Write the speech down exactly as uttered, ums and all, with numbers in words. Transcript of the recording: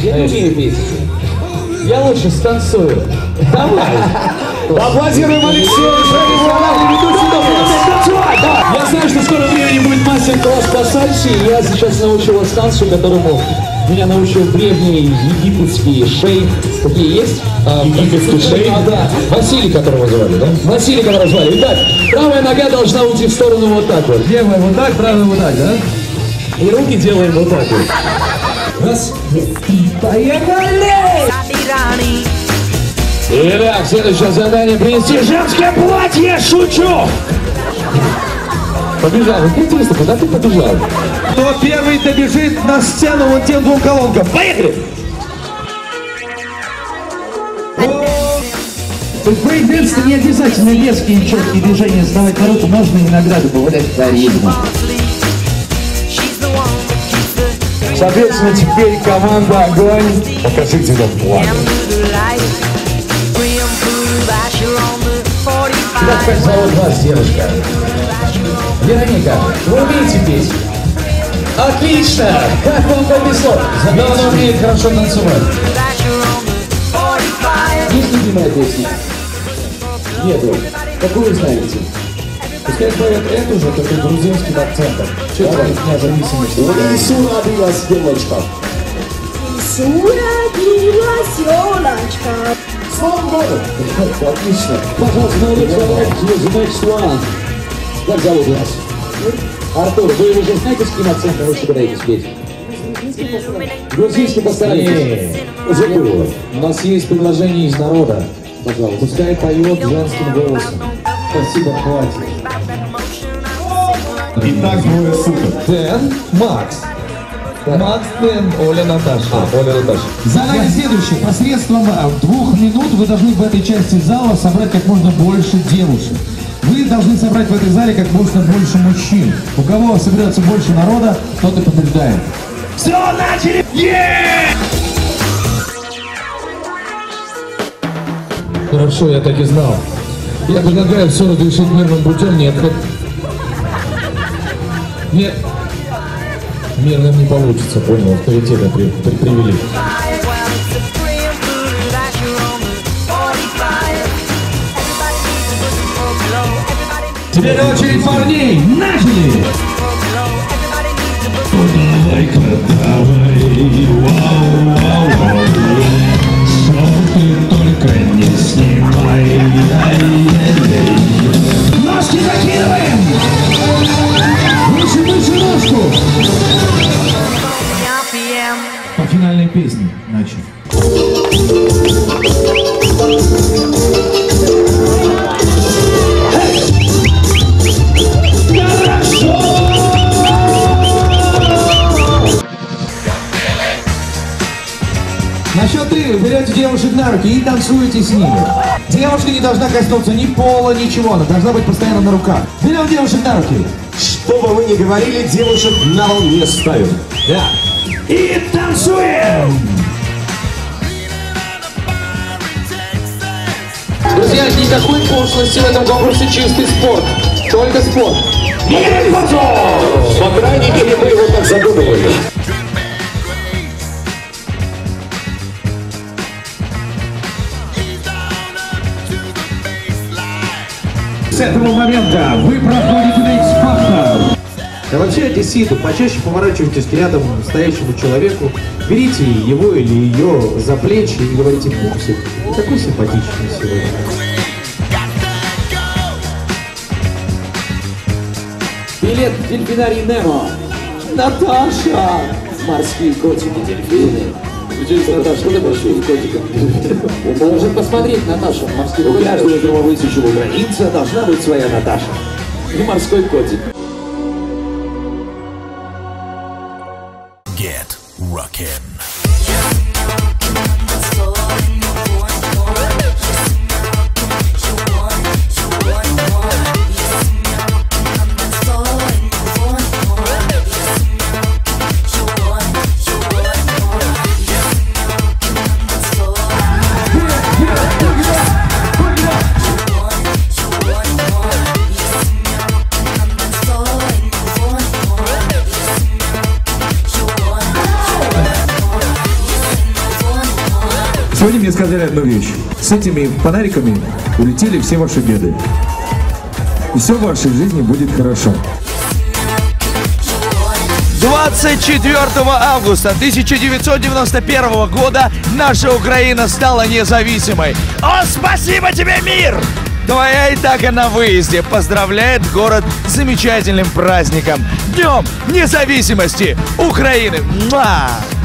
Я не умею петь. Я лучше станцую. Давай. Аплодируем Алексею Шареву, ведущий до танцевать. Я знаю, что в скором времени будет мастер-класс по сальсе, и я сейчас научу вас танцу, которому меня научил древний египетский шейх. Какие есть? А, египетский шейх? А, да. Василий, которого звали, да? Василий, которого звали. Итак, правая нога должна уйти в сторону вот так вот. Левая вот так, правая вот так, да? И руки делаем вот так вот. Раз, и поехали! Итак, следующее задание — принести женское платье, шучу! Побежал, вот интересно, куда ты побежал? Кто первый добежит на сцену вон тем двум колонкам? Поехали! В брейк-дэнсе не обязательно резкие и четкие движения сдавать на руку, можно иногда добавлять харизму. Соответственно, теперь команда «Огонь». Покажите нам план. Итак, как зовут вас, девушка? Вероника, вы умеете петь? Отлично! Как вам повезло? Но она умеет хорошо танцевать. Есть любимая песня? Нету. Какую знаете? Пускай поет эту же, только грузинским акцентом. Что это независимость? Иису родилась девочка. Иису родилась елочка. С Новым годом! Отлично. Пожалуйста, молодой человек, the next one. Как зовут вас? Артур, вы уже знаете, с каким акцентом вы собираетесь петь? Грузинский постарайтесь. Забыла. У нас есть предложение из народа. Пожалуйста. Пускай поет женским голосом. Спасибо, хватит. Итак, двое суток. Дэн, Макс. Макс, Дэн, Оля, Наташа. А, Оля, Наташа. Задание следующее. Посредством двух минут вы должны в этой части зала собрать как можно больше девушек. Вы должны собрать в этой зале как можно больше мужчин. У кого соберется больше народа, тот и побеждает. Все, начали! Yeah! Хорошо, я так и знал. Я предлагаю все разрешить мирным путем. Нет, хоть... Нет. Мирным не получится, понял, авторитета при, при, привели. Теперь очередь парней. Начали! Давай-ка, давай, вау, вау, вау. Что ты только не снимай. Ножки закидываем! Выше, выше ножку! По финальной песне начали. На счет три вы берете девушек на руки и танцуете с ними. Девушка не должна коснуться ни пола, ничего, она должна быть постоянно на руках. Берем девушек на руки. Что бы вы ни говорили, девушек на пол не ставим. Да. И танцуем! Друзья, никакой пошлости в этом конкурсе, чистый спорт. Только спорт. По крайней мере, мы его так задумывали. С этого момента вы проходите на X-Factor. А вообще, одесситы, почаще поворачивайтесь к рядом стоящему человеку, берите его или ее за плечи и говорите: пупсик, такой симпатичный сегодня. Билет в дельфинарий Немо. Наташа! Морские котики-дельфины. Здесь, Наташа, что ты большой котиком? Должен посмотреть, Наташа, морские котики. У каждого кровосечего украинца должна быть своя Наташа. И морской котик. Get rockin'. Сегодня мне сказали одну вещь. С этими фонариками улетели все ваши беды. И все в вашей жизни будет хорошо. двадцать четвёртого августа тысяча девятьсот девяносто первого года наша Украина стала независимой. О, спасибо тебе, мир! Твоя Итака на выезде поздравляет город с замечательным праздником. Днем независимости Украины! Муа!